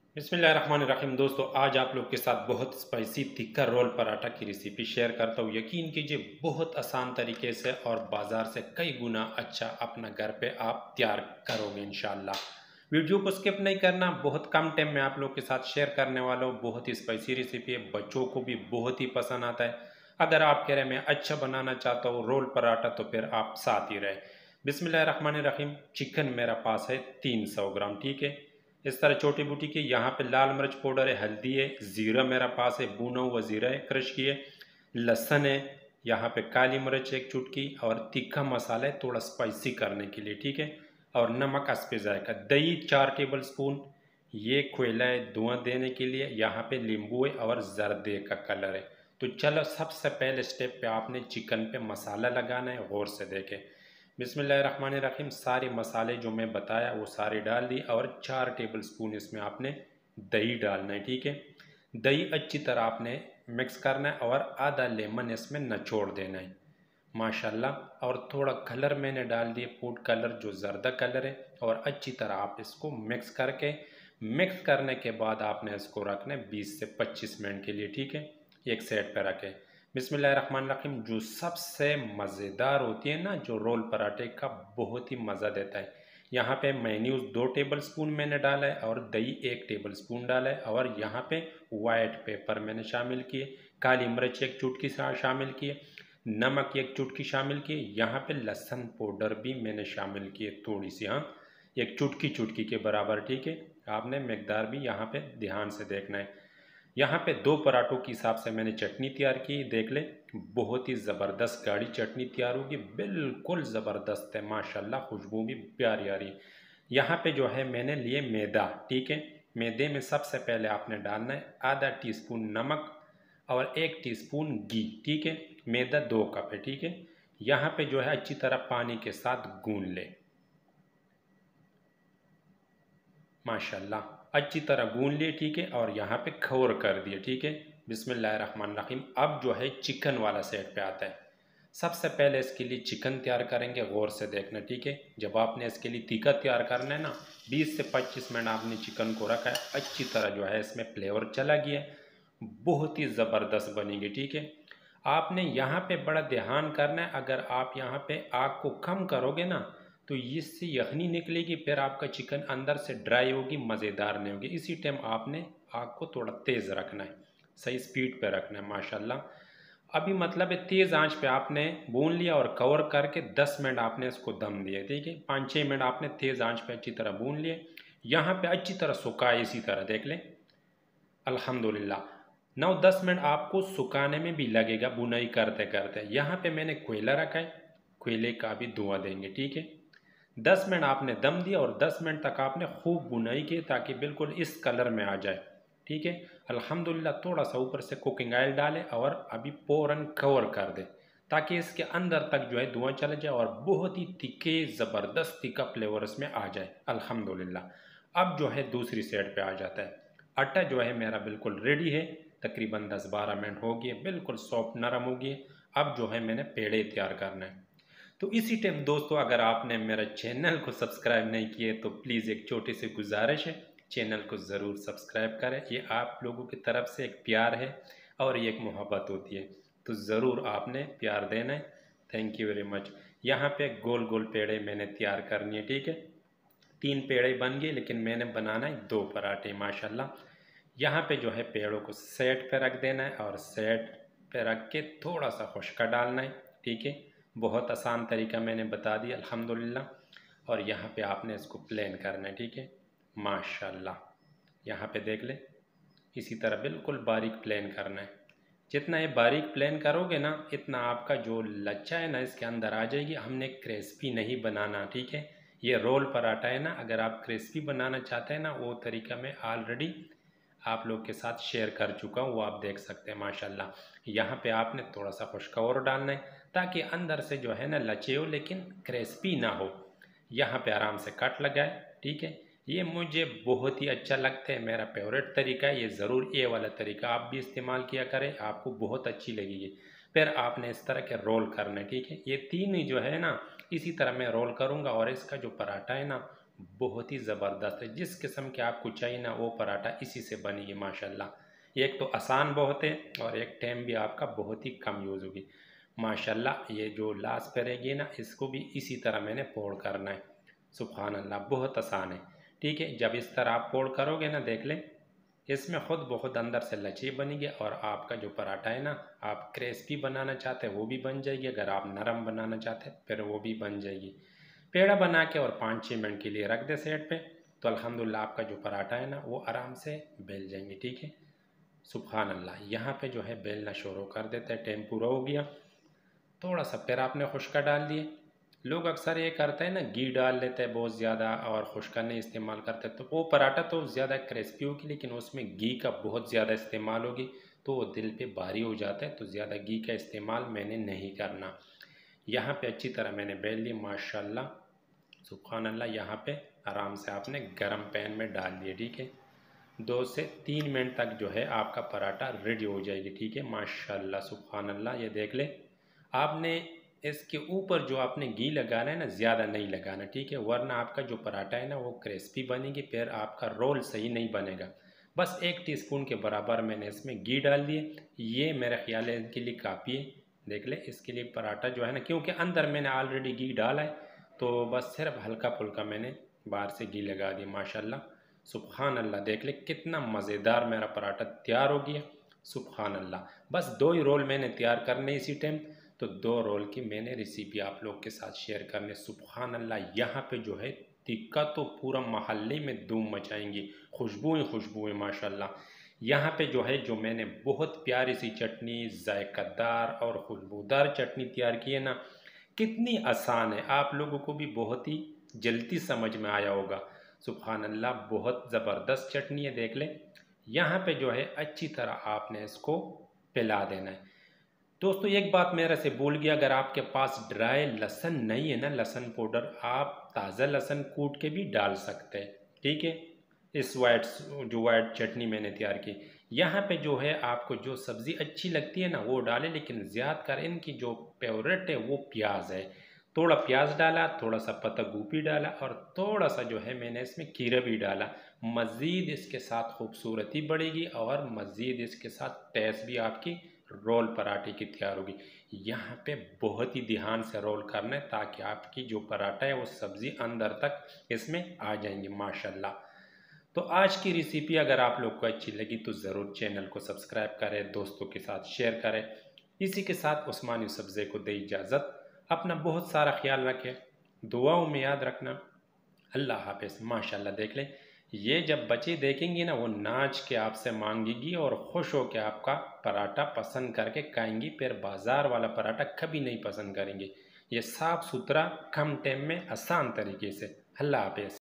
बिस्मिल्लाहिर्रहमानिर्रहीम। दोस्तों, आज आप लोग के साथ बहुत स्पाइसी तिक्का रोल पराठा की रेसिपी शेयर करता हूँ। यकीन कीजिए, बहुत आसान तरीके से और बाज़ार से कई गुना अच्छा अपना घर पे आप तैयार करोगे इंशाल्लाह। वीडियो को स्किप नहीं करना, बहुत कम टाइम में आप लोग के साथ शेयर करने वाला हूँ। बहुत ही स्पाइसी रेसिपी है, बच्चों को भी बहुत ही पसंद आता है। अगर आप कह रहे हैं मैं अच्छा बनाना चाहता हूँ रोल पराठा, तो फिर आप साथ ही रहे। बिस्मिल्लाहिर्रहमानिर्रहीम। चिकन मेरा पास है 300 ग्राम, ठीक है। इस तरह छोटी बूटी की। यहाँ पे लाल मिर्च पाउडर है, हल्दी है, ज़ीरा मेरा पास है, भुना हुआ ज़ीरा है, क्रश किए, लहसुन है, यहाँ पे काली मिर्च एक चुटकी, और तीखा मसाला है थोड़ा स्पाइसी करने के लिए, ठीक है। और नमक हस्बे जायका। दही 4 टेबल स्पून। ये कोयला है धुआं देने के लिए। यहाँ पे नींबू है और जर्दे का कलर है। तो चलो, सबसे पहले स्टेप पे आपने चिकन पे मसाला लगाना है, गौर से देखें। बिस्मिल्लाहिर्रहमानिर्रहीम। सारे मसाले जो मैं बताया वो सारे डाल दिए, और 4 टेबल स्पून इसमें आपने दही डालना है, ठीक है। दही अच्छी तरह आपने मिक्स करना है, और आधा लेमन इसमें निचोड़ देना है माशाल्लाह। और थोड़ा कलर मैंने डाल दिए, फूड कलर जो जर्दा कलर है। और अच्छी तरह आप इसको मिक्स करने के बाद आपने इसको रखना है 20 से 25 मिनट के लिए, ठीक है। एक साइड पर रखें। बिस्मिल्लाहिर्रहमानिर्रहीम। जो सबसे मज़ेदार होती है ना, जो रोल पराठे का बहुत ही मज़ा देता है। यहाँ पे मेयोनीज 2 टेबल स्पून मैंने डाला है, और दही 1 टेबल स्पून डाला है, और यहाँ पे वाइट पेपर मैंने शामिल किए, काली मिर्च एक चुटकी शामिल किए, नमक एक चुटकी शामिल किए। यहाँ पे लहसुन पाउडर भी मैंने शामिल किए थोड़ी सी, हाँ, एक चुटकी के बराबर, ठीक है। आपने मकदार भी यहाँ पे ध्यान से देखना है। यहाँ पे 2 पराठों के हिसाब से मैंने चटनी तैयार की, देख ले। बहुत ही ज़बरदस्त गाढ़ी चटनी तैयार होगी, बिल्कुल ज़बरदस्त है माशाल्लाह, खुशबू भी प्यारी आ रही है। यहाँ पे जो है मैंने लिए मैदा, ठीक है। मैदे में सबसे पहले आपने डालना है आधा टीस्पून नमक और 1 टीस्पून घी, ठीक है। मैदा 2 कप है, ठीक है। यहाँ पे जो है अच्छी तरह पानी के साथ गूंद ले माशाल्लाह, अच्छी तरह गूंद लिए, ठीक है। और यहाँ पे खौर कर दिए, ठीक है। बिस्मिल्लाहिर्रहमानिर्रहीम। अब जो है चिकन वाला सेट पे आता है। सबसे पहले इसके लिए चिकन तैयार करेंगे, गौर से देखना, ठीक है। जब आपने इसके लिए तीखा तैयार करना है ना, 20 से 25 मिनट आपने चिकन को रखा है, अच्छी तरह जो है इसमें फ्लेवर चला गया, बहुत ही ज़बरदस्त बनेगी, ठीक है। आपने यहाँ पे बड़ा ध्यान करना है, अगर आप यहाँ पे आग को कम करोगे ना, तो इससे यखनी निकलेगी, फिर आपका चिकन अंदर से ड्राई होगी, मज़ेदार नहीं होगी। इसी टाइम आपने आग को थोड़ा तेज़ रखना है, सही स्पीड पे रखना है माशाल्लाह। अभी मतलब है तेज़ आंच पे आपने भून लिया, और कवर करके 10 मिनट आपने इसको दम दिया, ठीक है। 5-6 मिनट आपने तेज़ आंच पे अच्छी तरह भून लिए। यहाँ पे अच्छी तरह सुखाए, इसी तरह देख लें। अल्हम्दुलिल्लाह। 9-10 मिनट आपको सुखाने में भी लगेगा बुनाई करते करते। यहाँ पे मैंने कोयला रखा है, कोयले का भी धुआं देंगे, ठीक है। 10 मिनट आपने दम दिया, और 10 मिनट तक आपने खूब बुनाई की, ताकि बिल्कुल इस कलर में आ जाए, ठीक है। अल्हम्दुलिल्लाह। थोड़ा सा ऊपर से कुकिंग ऑयल डालें, और अभी फ़ौरन कवर कर दें, ताकि इसके अंदर तक जो है धुआं चला जाए, और बहुत ही तीखे ज़बरदस्त तीखा फ्लेवर इसमें आ जाए अल्हम्दुलिल्लाह। अब जो है दूसरी साइड पे आ जाता है। आटा जो है मेरा बिल्कुल रेडी है, तकरीबन 10-12 मिनट हो गए, बिल्कुल सॉफ्ट नरम हो गए। अब जो है मैंने पेड़े तैयार करना है। तो इसी टाइम दोस्तों, अगर आपने मेरा चैनल को सब्सक्राइब नहीं किए, तो प्लीज़ एक छोटी सी गुजारिश है, चैनल को ज़रूर सब्सक्राइब करें। ये आप लोगों की तरफ से एक प्यार है, और ये एक मोहब्बत होती है, तो ज़रूर आपने प्यार देना है। Thank you very much. यहाँ पे गोल गोल पेड़े मैंने तैयार करनी है, ठीक है। 3 पेड़े बन गए, लेकिन मैंने बनाना है 2 पराठे माशाल्लाह। यहाँ पे जो है पेड़ों को सेट पे रख देना है, और सेट पे रख के थोड़ा सा खुश्का डालना है, ठीक है। बहुत आसान तरीका मैंने बता दिया अल्हम्दुलिल्लाह। और यहाँ पे आपने इसको प्लेन करना है, ठीक है माशाल्लाह। यहाँ पे देख ले, इसी तरह बिल्कुल बारीक प्लेन करना है। जितना ये बारीक प्लेन करोगे ना, इतना आपका जो लच्छा है ना इसके अंदर आ जाएगी। हमने क्रिस्पी नहीं बनाना, ठीक है। ये रोल पराठा है ना, अगर आप क्रिस्पी बनाना चाहते हैं ना, वो तरीका मैं ऑलरेडी आप लोग के साथ शेयर कर चुका हूँ, वो आप देख सकते हैं माशाल्लाह। यहाँ पे आपने थोड़ा सा खुश्का और डालना है, ताकि अंदर से जो है ना लचे हो, लेकिन क्रिस्पी ना हो। यहाँ पे आराम से कट लगाए, ठीक है। ये मुझे बहुत ही अच्छा लगता है, मेरा फेवरेट तरीका है ये। ज़रूर ये वाला तरीका आप भी इस्तेमाल किया करें, आपको बहुत अच्छी लगेगी। फिर आपने इस तरह के रोल करना है, ठीक है। ये तीन ही जो है ना, इसी तरह मैं रोल करूँगा, और इसका जो पराठा है ना, बहुत ही ज़बरदस्त है। जिस किस्म के आपको चाहिए ना वो पराठा इसी से बनेगी माशाल्लाह। एक तो आसान बहुत है और एक टाइम भी आपका बहुत ही कम यूज़ होगी माशाल्लाह। ये जो लास्ट पे रहेगी ना इसको भी इसी तरह मैंने फोल्ड करना है। सुभान अल्लाह, बहुत आसान है। ठीक है, जब इस तरह आप फोल्ड करोगे ना देख लें इसमें ख़ुद बहुत अंदर से लची बनेगी और आपका जो पराठा है ना आप क्रिस्पी बनाना चाहते हैं वो भी बन जाएगी, अगर आप नरम बनाना चाहते हैं फिर वो भी बन जाएगी। पेड़ा बना के और 5-6 मिनट के लिए रख दे साइड पे, तो अल्हम्दुलिल्लाह आपका जो पराठा है ना वो आराम से बेल जाएंगे। ठीक है, सुभान अल्लाह। यहाँ पे जो है बेलना शुरू कर देते हैं, टाइम पूरा हो गया। थोड़ा सा फिर आपने खुश्का डाल दिए। लोग अक्सर ये करते हैं ना घी डाल लेते हैं बहुत ज़्यादा और खुश्का नहीं इस्तेमाल करते, तो वो पराठा तो ज़्यादा क्रिस्पी होगी लेकिन उसमें घी का बहुत ज़्यादा इस्तेमाल होगी तो वो दिल पे भारी हो जाता है, तो ज़्यादा घी का इस्तेमाल मैंने नहीं करना। यहाँ पे अच्छी तरह मैंने बेल ली माशाल्लाह, सुभान अल्लाह। यहाँ पे आराम से आपने गरम पैन में डाल दिए। ठीक है, 2 से 3 मिनट तक जो है आपका पराठा रेडी हो जाएगी। ठीक है माशाल्लाह, सुभान अल्लाह। ये देख ले, आपने इसके ऊपर जो आपने घी लगाना है ना ज़्यादा नहीं लगाना। ठीक है, वरना आपका जो पराठा है ना वो क्रिस्पी बनेगी, फिर आपका रोल सही नहीं बनेगा। बस 1 टीस्पून के बराबर मैंने इसमें घी डाल दिए, ये मेरा ख्याल है इनके लिए काफ़ी है। देख ले, इसके लिए पराठा जो है ना, क्योंकि अंदर मैंने ऑलरेडी घी डाला है तो बस सिर्फ हल्का फुल्का मैंने बाहर से घी लगा दिया माशाल्लाह, सुभान अल्लाह। देख ले कितना मज़ेदार मेरा पराठा तैयार हो गया, सुभान अल्लाह। बस 2 ही रोल मैंने तैयार करने इसी टाइम, तो 2 रोल की मैंने रेसिपी आप लोग के साथ शेयर करने, सुभान अल्लाह। यहाँ पे जो है टिक्का तो पूरा मोहल्ले में धूम मचाएंगी, खुशबू ही खुशबू है माशाल्लाह। यहाँ पे जो है जो मैंने बहुत प्यारी सी चटनी, जायकादार और खुशबूदार चटनी तैयार की है ना, कितनी आसान है, आप लोगों को भी बहुत ही जल्दी समझ में आया होगा। सुभान अल्लाह, बहुत ज़बरदस्त चटनी है। देख ले, यहाँ पे जो है अच्छी तरह आपने इसको पिला देना है। दोस्तों एक बात मेरे से भूल गया, अगर आपके पास ड्राई लहसुन नहीं है ना, लहसुन पाउडर, आप ताज़ा लहसुन कूट के भी डाल सकते हैं। ठीक है, इस वाइट चटनी मैंने तैयार की। यहाँ पे जो है आपको जो सब्ज़ी अच्छी लगती है ना वो डालें, लेकिन ज़्यादा कर इनकी जो फेवरेट है वो प्याज है। थोड़ा प्याज डाला, थोड़ा सा पत्ता गोभी डाला और थोड़ा सा जो है मैंने इसमें खीरा भी डाला। मज़ीद इसके साथ खूबसूरती बढ़ेगी और मज़ीद इसके साथ टेस्ट भी आपकी रोल पराठे की तैयार होगी। यहाँ पे बहुत ही ध्यान से रोल करना है ताकि आपकी जो पराठा है वो सब्ज़ी अंदर तक इसमें आ जाएंगी माशाल्लाह। तो आज की रेसिपी अगर आप लोग को अच्छी लगी तो ज़रूर चैनल को सब्सक्राइब करें, दोस्तों के साथ शेयर करें। इसी के साथ उस्मान यूसुफज़ई को दे इजाज़त। अपना बहुत सारा ख्याल रखें, दुआओं में याद रखना। अल्लाह हाफ़िज़। माशाल्लाह देख लें, ये जब बच्चे देखेंगी ना वो नाच के आपसे मांगेगी और खुश हो के आपका पराठा पसंद करके खाएंगी, फिर बाज़ार वाला पराठा कभी नहीं पसंद करेंगे। ये साफ़ सुथरा कम टाइम में आसान तरीके से। अल्लाह हाफ़िज़।